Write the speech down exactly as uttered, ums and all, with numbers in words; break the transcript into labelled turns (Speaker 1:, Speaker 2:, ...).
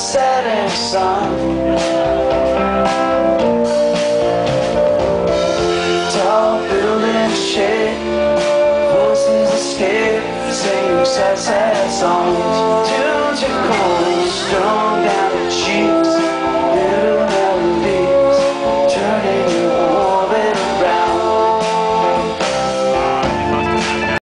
Speaker 1: setting sun. Tall buildings shake, voices escape, sing sad, sad songs. Tunes are cold, strong.